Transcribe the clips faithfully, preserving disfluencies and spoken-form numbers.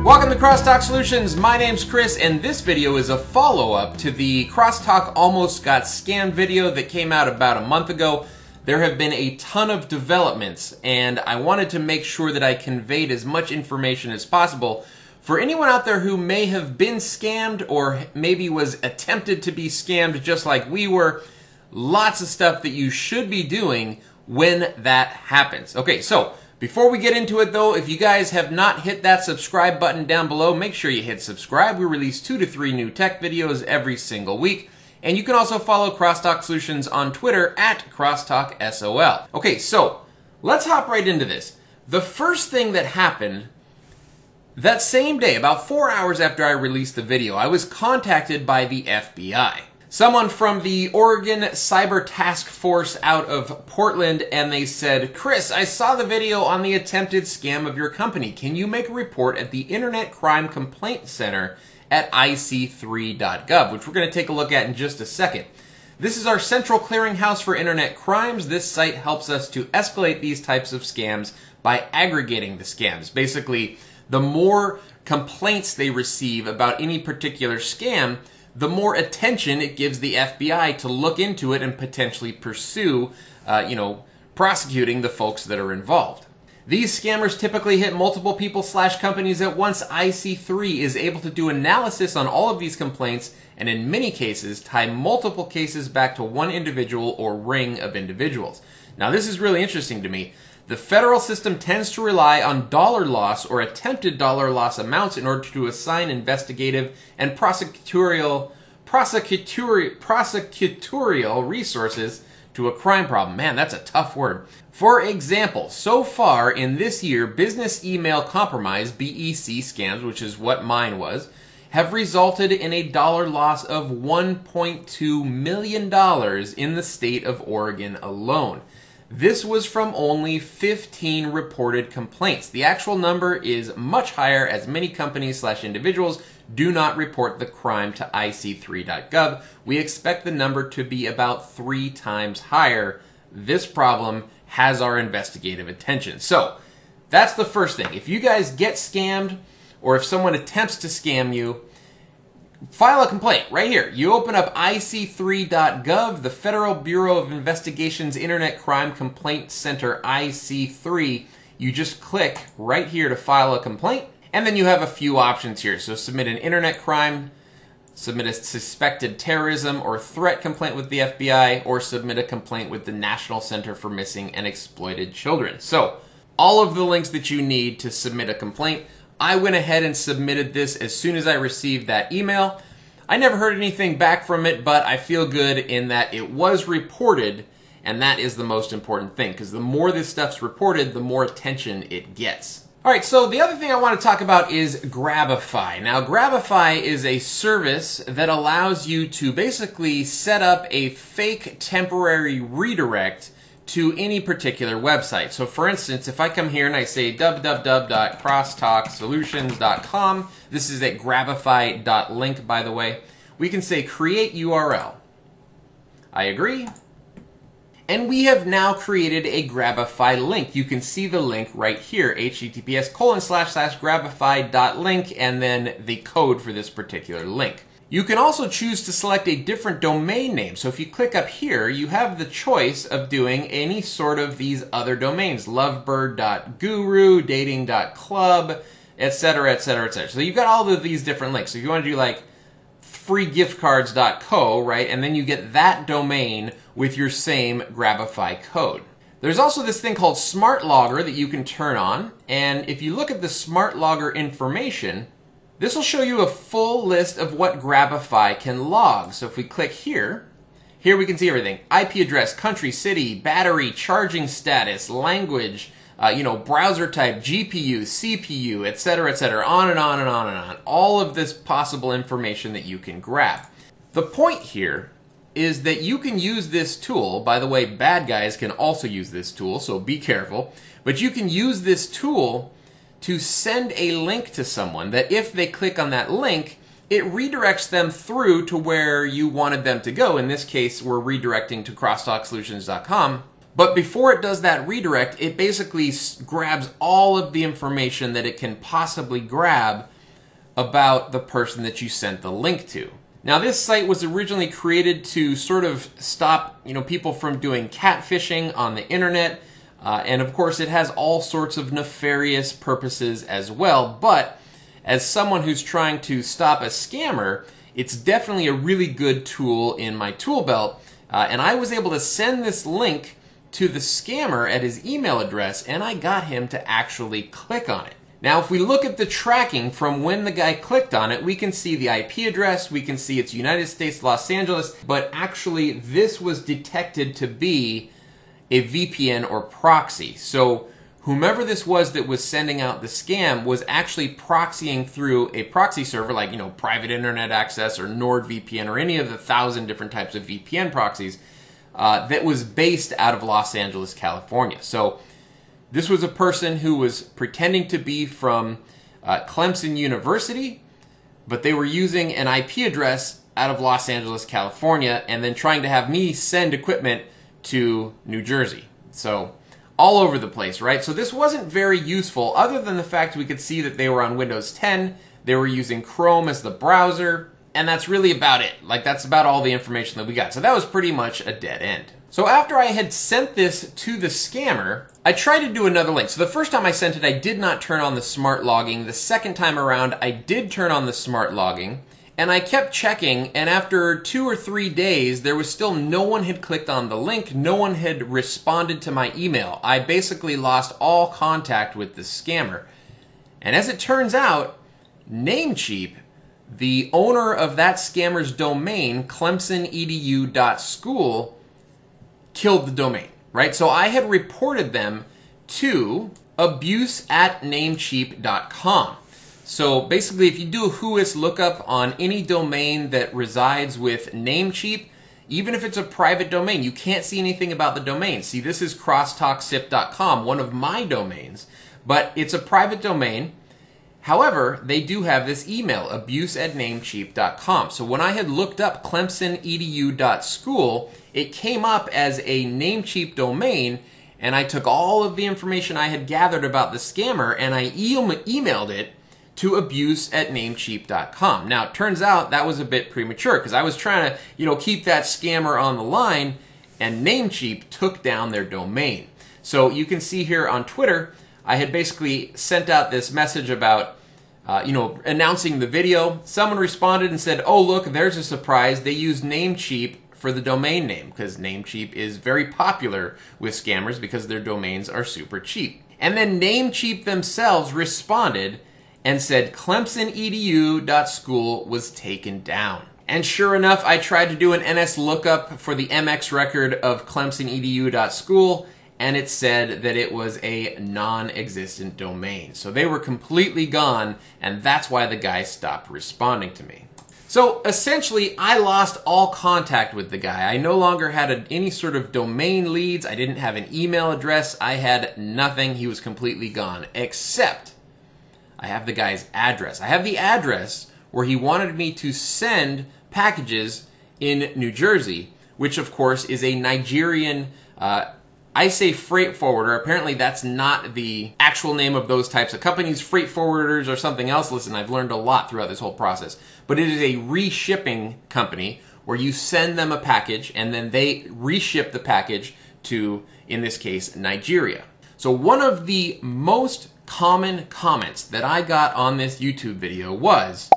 Welcome to Crosstalk Solutions. My name's Chris, and this video is a follow-up to the Crosstalk Almost Got Scammed video that came out about a month ago. There have been a ton of developments, and I wanted to make sure that I conveyed as much information as possible for anyone out there who may have been scammed or maybe was attempted to be scammed just like we were. Lots of stuff that you should be doing when that happens. Okay, so before we get into it though, if you guys have not hit that subscribe button down below, make sure you hit subscribe. We release two to three new tech videos every single week. And you can also follow Crosstalk Solutions on Twitter at CrosstalkSOL. Okay, so let's hop right into this. The first thing that happened that same day, about four hours after I released the video, I was contacted by the F B I. Someone from the Oregon Cyber Task Force out of Portland, and they said, "Chris, I saw the video on the attempted scam of your company. Can you make a report at the Internet Crime Complaint Center at I C three dot gov, which we're going to take a look at in just a second. This is our central clearinghouse for internet crimes. This site helps us to escalate these types of scams by aggregating the scams. Basically, the more complaints they receive about any particular scam, the more attention it gives the F B I to look into it and potentially pursue, uh, you know, prosecuting the folks that are involved. These scammers typically hit multiple people slash companies at once. I C three is able to do analysis on all of these complaints and in many cases tie multiple cases back to one individual or ring of individuals." Now this is really interesting to me. The federal system tends to rely on dollar loss or attempted dollar loss amounts in order to assign investigative and prosecutorial, prosecutorial, prosecutorial resources to a crime problem. Man, that's a tough word. For example, so far in this year, business email compromise, B E C scams, which is what mine was, have resulted in a dollar loss of one point two million dollars in the state of Oregon alone. This was from only fifteen reported complaints. The actual number is much higher as many companies slash individuals do not report the crime to I C three dot gov. We expect the number to be about three times higher. This problem has our investigative attention. So that's the first thing. If you guys get scammed or if someone attempts to scam you, file a complaint right here. You open up I C three dot gov, the Federal Bureau of Investigation's Internet Crime Complaint Center, I C three. You just click right here to file a complaint, and then you have a few options here. So submit an internet crime, submit a suspected terrorism or threat complaint with the F B I, or submit a complaint with the National Center for Missing and Exploited Children. So all of the links that you need to submit a complaint. I went ahead and submitted this as soon as I received that email. I never heard anything back from it, but I feel good in that it was reported, and that is the most important thing, because the more this stuff's reported, the more attention it gets. Alright, so the other thing I want to talk about is Grabify. Now, Grabify is a service that allows you to basically set up a fake temporary redirect to any particular website. So for instance, if I come here and I say w w w dot crosstalk solutions dot com, this is at grabify dot link, by the way, we can say create U R L. I agree. And we have now created a Grabify link. You can see the link right here, h t t p s colon slash slash grabify dot link, and then the code for this particular link. You can also choose to select a different domain name. So if you click up here, you have the choice of doing any sort of these other domains, lovebird dot guru, dating dot club, et cetera, et cetera, et cetera. So you've got all of these different links. So if you want to do like free gift cards dot co, right, and then you get that domain with your same Grabify code. There's also this thing called Smart Logger that you can turn on, and if you look at the Smart Logger information, this will show you a full list of what Grabify can log. So if we click here, here we can see everything. I P address, country, city, battery, charging status, language, uh, you know, browser type, G P U, C P U, et cetera, et cetera, on and on and on and on. All of this possible information that you can grab. The point here is that you can use this tool. By the way, bad guys can also use this tool, so be careful. But you can use this tool to send a link to someone that if they click on that link, it redirects them through to where you wanted them to go. In this case, we're redirecting to crosstalk solutions dot com. But before it does that redirect, it basically grabs all of the information that it can possibly grab about the person that you sent the link to. Now, this site was originally created to sort of stop, you know, people from doing catfishing on the internet. Uh, and of course, it has all sorts of nefarious purposes as well. But as someone who's trying to stop a scammer, it's definitely a really good tool in my tool belt. Uh, and I was able to send this link to the scammer at his email address, and I got him to actually click on it. Now, if we look at the tracking from when the guy clicked on it, we can see the I P address, we can see it's United States, Los Angeles, but actually this was detected to be a V P N or proxy. So whomever this was that was sending out the scam was actually proxying through a proxy server like, you know, Private Internet Access or NordVPN or any of the thousand different types of V P N proxies uh, that was based out of Los Angeles, California. So this was a person who was pretending to be from uh, Clemson University, but they were using an I P address out of Los Angeles, California, and then trying to have me send equipment to New Jersey. So all over the place, right? So this wasn't very useful other than the fact we could see that they were on Windows ten, they were using Chrome as the browser, and that's really about it. Like, that's about all the information that we got. So that was pretty much a dead end. So after I had sent this to the scammer, I tried to do another link. So the first time I sent it, I did not turn on the smart logging. The second time around, I did turn on the smart logging. And I kept checking, and after two or three days, there was still no one had clicked on the link. No one had responded to my email. I basically lost all contact with the scammer. And as it turns out, Namecheap, the owner of that scammer's domain, clemson e d u dot school, killed the domain, right? So I had reported them to abuse at namecheap dot com. So basically, if you do a whois lookup on any domain that resides with Namecheap, even if it's a private domain, you can't see anything about the domain. See, this is crosstalk sip dot com, one of my domains, but it's a private domain. However, they do have this email, abuse at namecheap dot com. So when I had looked up clemson e d u dot school, it came up as a Namecheap domain, and I took all of the information I had gathered about the scammer and I e emailed it to abuse at namecheap dot com. Now, it turns out that was a bit premature because I was trying to, you know, keep that scammer on the line, and Namecheap took down their domain. So you can see here on Twitter, I had basically sent out this message about, uh, you know, announcing the video. Someone responded and said, oh, look, there's a surprise. They use Namecheap for the domain name because Namecheap is very popular with scammers because their domains are super cheap. And then Namecheap themselves responded and said clemson e d u dot school was taken down. And sure enough, I tried to do an N S lookup for the M X record of clemson e d u dot school, and it said that it was a non-existent domain. So they were completely gone, and that's why the guy stopped responding to me. So essentially, I lost all contact with the guy. I no longer had a, any sort of domain leads. I didn't have an email address. I had nothing. He was completely gone, except I have the guy's address. I have the address where he wanted me to send packages in New Jersey, which of course is a Nigerian, uh, I say freight forwarder. Apparently that's not the actual name of those types of companies. Freight forwarders or something else. Listen, I've learned a lot throughout this whole process. But it is a reshipping company where you send them a package and then they reship the package to, in this case, Nigeria. So one of the most common comments that I got on this YouTube video was,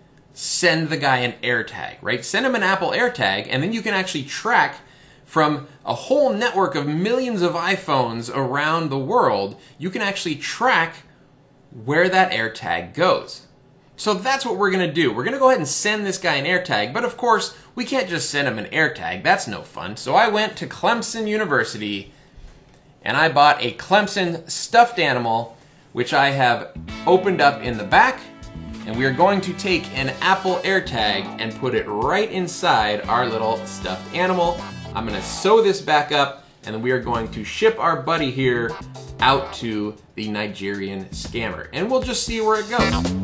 send the guy an AirTag, right? Send him an Apple AirTag, and then you can actually track from a whole network of millions of iPhones around the world, you can actually track where that AirTag goes. So that's what we're going to do. We're going to go ahead and send this guy an AirTag, but of course, we can't just send him an AirTag. That's no fun. So I went to Clemson University, and I bought a Clemson stuffed animal, which I have opened up in the back, and we are going to take an Apple AirTag and put it right inside our little stuffed animal. I'm gonna sew this back up, and then we are going to ship our buddy here out to the Nigerian scammer, and we'll just see where it goes.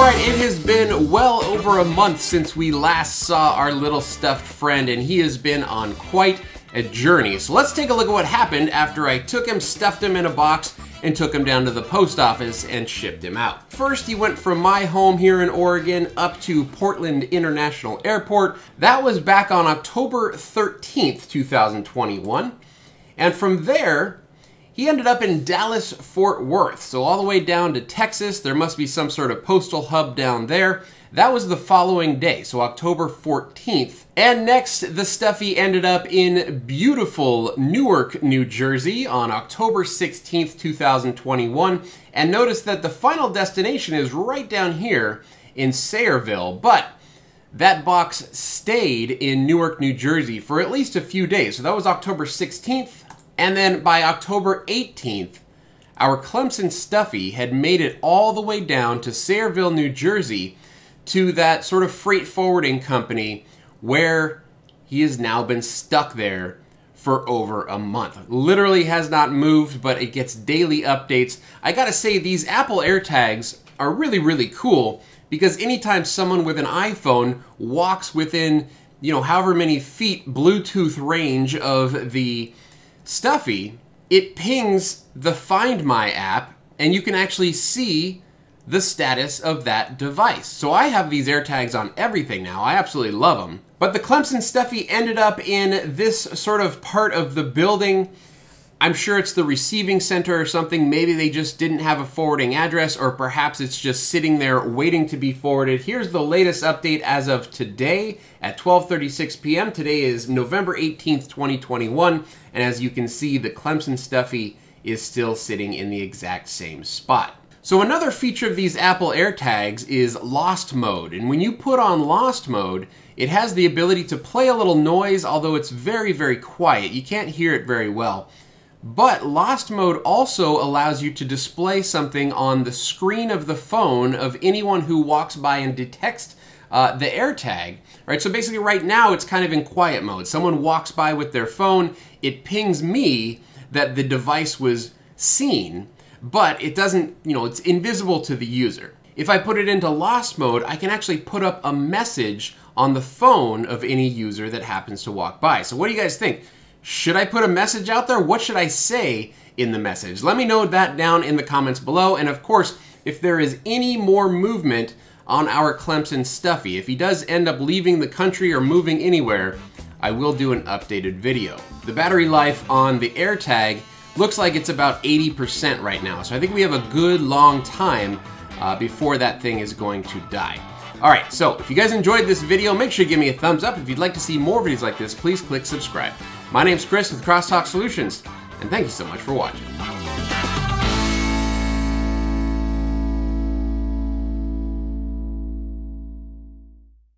Alright, it has been well over a month since we last saw our little stuffed friend, and he has been on quite a journey. So let's take a look at what happened after I took him, stuffed him in a box, and took him down to the post office and shipped him out. First, he went from my home here in Oregon up to Portland International Airport. That was back on October thirteenth, two thousand twenty-one. And from there, he ended up in Dallas, Fort Worth. So all the way down to Texas. There must be some sort of postal hub down there. That was the following day, so October fourteenth. And next, the Stuffy ended up in beautiful Newark, New Jersey on October sixteenth, two thousand twenty-one. And notice that the final destination is right down here in Sayreville, but that box stayed in Newark, New Jersey for at least a few days. So that was October sixteenth, and then by October eighteenth, our Clemson Stuffy had made it all the way down to Sayreville, New Jersey, to that sort of freight forwarding company where he has now been stuck there for over a month. Literally has not moved, but it gets daily updates. I gotta say, these Apple AirTags are really, really cool because anytime someone with an iPhone walks within, you know, however many feet Bluetooth range of the Stuffy, it pings the Find My app and you can actually see the status of that device. So I have these AirTags on everything now. I absolutely love them. But the Clemson Stuffy ended up in this sort of part of the building. I'm sure it's the receiving center or something. Maybe they just didn't have a forwarding address, or perhaps it's just sitting there waiting to be forwarded. Here's the latest update as of today at twelve thirty-six p m Today is November eighteenth, twenty twenty-one. And as you can see, the Clemson Stuffy is still sitting in the exact same spot. So another feature of these Apple AirTags is Lost Mode. And when you put on Lost Mode, it has the ability to play a little noise, although it's very, very quiet. You can't hear it very well. But Lost Mode also allows you to display something on the screen of the phone of anyone who walks by and detects uh, the AirTag. Right? So basically right now it's kind of in quiet mode. Someone walks by with their phone, it pings me that the device was seen, but it doesn't, you know, it's invisible to the user. If I put it into Lost Mode, I can actually put up a message on the phone of any user that happens to walk by. So what do you guys think? Should I put a message out there? What should I say in the message? Let me know that down in the comments below. And of course, if there is any more movement on our Clemson Stuffy, if he does end up leaving the country or moving anywhere, I will do an updated video. The battery life on the AirTag looks like it's about eighty percent right now. So I think we have a good long time uh, before that thing is going to die. All right, so if you guys enjoyed this video, make sure you give me a thumbs up. If you'd like to see more videos like this, please click subscribe. My name's Chris with Crosstalk Solutions, and thank you so much for watching.